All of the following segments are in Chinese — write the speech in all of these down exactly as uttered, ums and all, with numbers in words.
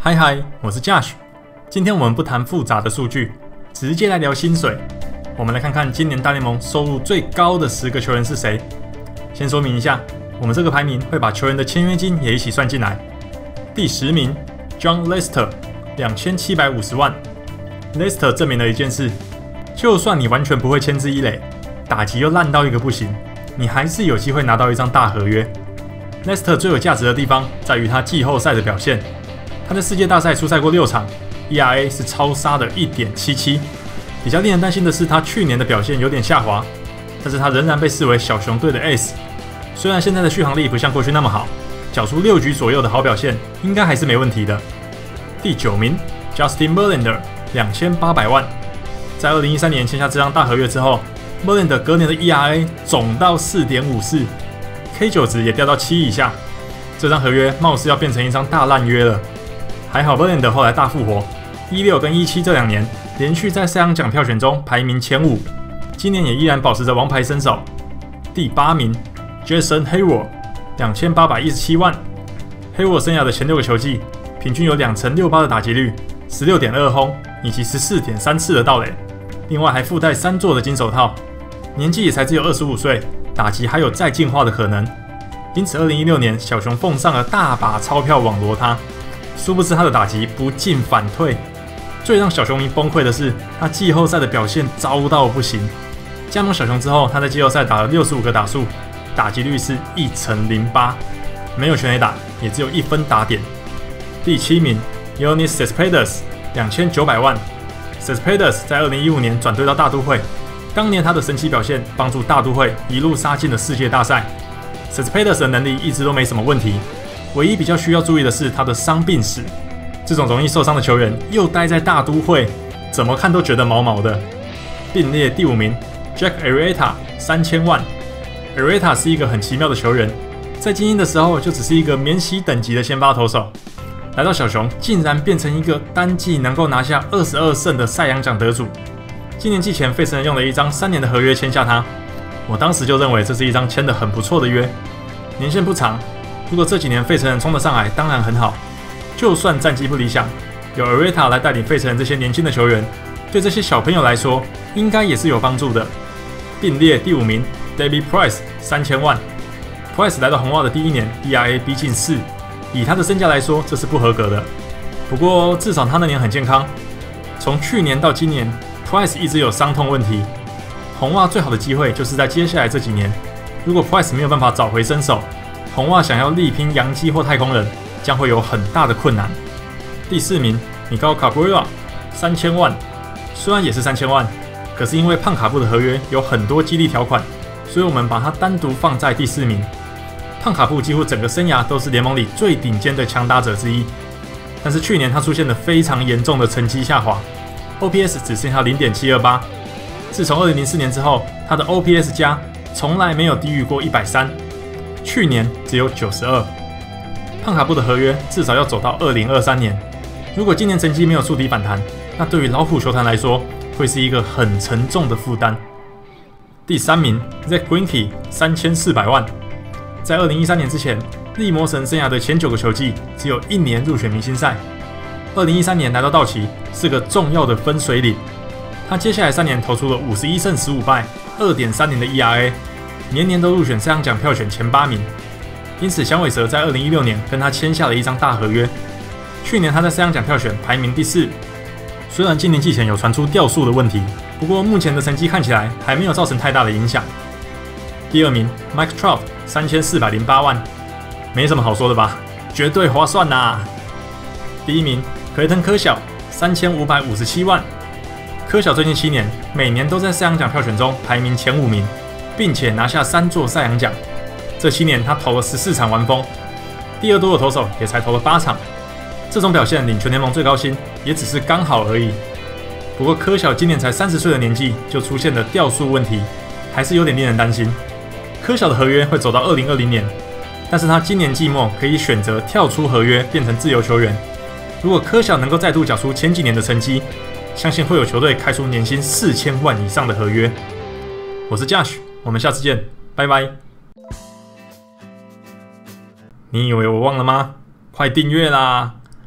嗨嗨，我是 Josh。今天我们不谈复杂的数据，直接来聊薪水。我们来看看今年大联盟收入最高的十个球员是谁。先说明一下，我们这个排名会把球员的签约金也一起算进来。第十名 Jon Lester， 两千七百五十万。Lester 证明了一件事，就算你完全不会牵制一垒，打击又烂到一个不行，你还是有机会拿到一张大合约。Lester 最有价值的地方在于他季后赛的表现。他在世界大赛出赛过六场 ，E R A 是超杀的 一点七七。比较令人担心的是，他去年的表现有点下滑，但是他仍然被视为小熊队的 Ace。虽然现在的续航力不像过去那么好，缴出六局左右的好表现，应该还是没问题的。第九名 Justin Verlander， 两千八百万。在二零一三年签下这张大合约之后 ，Verlander 隔年的 E R A 总到 四点五四， K 九 值也掉到七以下。这张合约貌似要变成一张大烂约了。还好 Verlander 后来大复活，一六跟一七这两年连续在赛扬奖票选中排名前五，今年也依然保持着王牌身手。第八名 Jason Heyward， 两千八百一十七万。Heyward 生涯的前六个球季，平均有两成六八的打击率， 十六点二轰以及 十四点三次的盗垒，另外还附带三座的金手套。年纪也才只有二十五岁，打击还有再进化的可能。因此二零一六年小熊奉上了大把钞票网罗他，殊不知他的打击不进反退。最让小熊迷崩溃的是，他季后赛的表现糟到不行。加盟小熊之后，他在季后赛打了六十五个打数，打击率是一成零八，没有全垒打，也只有一分打点。第七名 Yoenis Cespedes， 两千九百万。Cespedes 在二零一五年转队到大都会，当年他的神奇表现帮助大都会一路杀进了世界大赛。Cespedes 的能力一直都没什么问题，唯一比较需要注意的是他的伤病史。这种容易受伤的球员又待在大都会，怎么看都觉得毛毛的。并列第五名 Jack Arrieta， 三千万。Arrieta 是一个很奇妙的球员，在精英的时候就只是一个免洗等级的先发投手，来到小熊竟然变成一个单季能够拿下二十二胜的赛扬奖得主。今年季前费城人用了一张三年的合约签下他，我当时就认为这是一张签得很不错的约，年限不长，如果这几年费城人冲得上来当然很好。就算战绩不理想，有 Arrieta 来带领费城人这些年轻的球员，对这些小朋友来说应该也是有帮助的。并列第五名 David Price， 三千万。Price 来到红袜的第一年 E R A 逼近四，以他的身价来说这是不合格的，不过至少他那年很健康。从去年到今年 Price 一直有伤痛问题，红袜最好的机会就是在接下来这几年，如果 Price 没有办法找回身手，红袜想要力拼洋基或太空人将会有很大的困难。第四名 Miguel Cabrera， 三千万。虽然也是三千万，可是因为胖卡布的合约有很多激励条款，所以我们把它单独放在第四名。胖卡布几乎整个生涯都是联盟里最顶尖的强打者之一，但是去年他出现了非常严重的成绩下滑， O P S 只剩下 零点七二八。自从二零零四年之后，他的 O P S 加从来没有低于过一百三，去年只有九十二。胖卡布的合约至少要走到二零二三年，如果今年成绩没有触底反弹，那对于老虎球团来说会是一个很沉重的负担。第三名 Zack Greinke， 三千四百万。在二零一三年之前，力魔神生涯的前九个球季只有一年入选明星赛。二零一三年来到道奇，是个重要的分水岭。他接下来三年投出了五十一胜十五败 二点三零 的 E R A， 年年都入选赛扬奖票选前八名。因此响尾蛇在二零一六年跟他签下了一张大合约。去年他在赛扬奖票选排名第四，虽然今年季前有传出掉速的问题，不过目前的成绩看起来还没有造成太大的影响。第二名 Mike Trout， 三千四百零八万，没什么好说的吧，绝对划算呐、啊。第一名克雷滕科小，三千五百五十七万。科小最近七年每年都在赛扬奖票选中排名前五名，并且拿下三座赛扬奖。这七年他投了十四场完封，第二多的投手也才投了八场。这种表现领全联盟最高薪也只是刚好而已。不过科小今年才三十岁的年纪就出现了掉速问题，还是有点令人担心。科小的合约会走到二零二零年，但是他今年季末可以选择跳出合约变成自由球员。如果科小能够再度缴出前几年的成绩，相信会有球队开出年薪四千万以上的合约。我是 Josh， 我们下次见，拜拜。你以为我忘了吗？快订阅啦！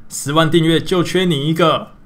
十万订阅就缺你一个。